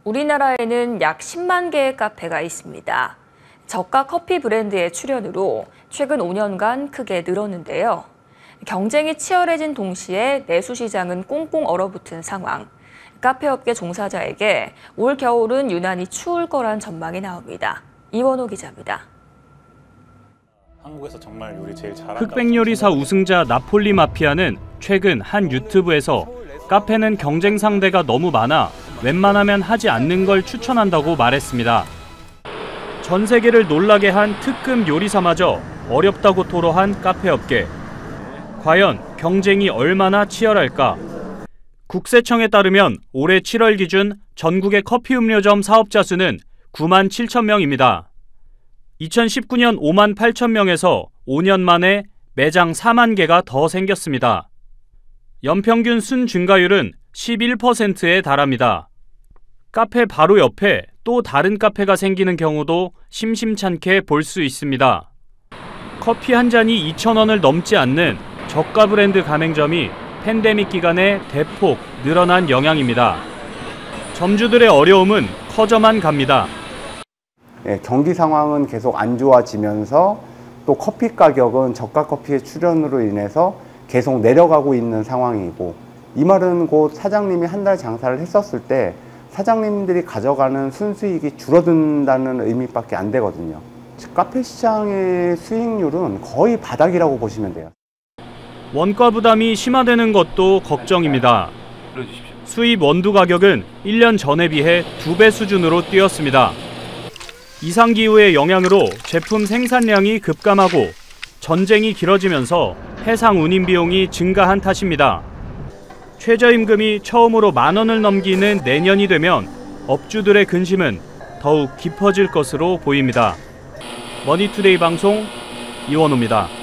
우리나라에는 약 10만 개의 카페가 있습니다. 저가 커피 브랜드의 출현으로 최근 5년간 크게 늘었는데요. 경쟁이 치열해진 동시에 내수 시장은 꽁꽁 얼어붙은 상황. 카페업계 종사자에게 올 겨울은 유난히 추울 거란 전망이 나옵니다. 이원호 기자입니다. 한국에서 정말 요리 제일 잘한다. 흑백 요리사 우승자 나폴리 마피아는 최근 한 유튜브에서 카페는 경쟁 상대가 너무 많아 웬만하면 하지 않는 걸 추천한다고 말했습니다. 전 세계를 놀라게 한 특급 요리사마저 어렵다고 토로한 카페업계. 과연 경쟁이 얼마나 치열할까? 국세청에 따르면 올해 7월 기준 전국의 커피 음료점 사업자 수는 9만 7천 명입니다. 2019년 5만 8천 명에서 5년 만에 매장 4만 개가 더 생겼습니다. 연평균 순 증가율은 11%에 달합니다. 카페 바로 옆에 또 다른 카페가 생기는 경우도 심심찮게 볼 수 있습니다. 커피 한 잔이 2,000원을 넘지 않는 저가 브랜드 가맹점이 팬데믹 기간에 대폭 늘어난 영향입니다. 점주들의 어려움은 커져만 갑니다. 경기 상황은 계속 안 좋아지면서 또 커피 가격은 저가 커피의 출현으로 인해서 계속 내려가고 있는 상황이고, 이 말은 곧 사장님이 한 달 장사를 했었을 때 사장님들이 가져가는 순수익이 줄어든다는 의미밖에 안 되거든요. 카페 시장의 수익률은 거의 바닥이라고 보시면 돼요. 원가 부담이 심화되는 것도 걱정입니다. 수입 원두 가격은 1년 전에 비해 2배 수준으로 뛰었습니다. 이상기후의 영향으로 제품 생산량이 급감하고 전쟁이 길어지면서 해상 운임 비용이 증가한 탓입니다. 최저임금이 처음으로 10,000원을 넘기는 내년이 되면 업주들의 근심은 더욱 깊어질 것으로 보입니다. 머니투데이 방송 이원호입니다.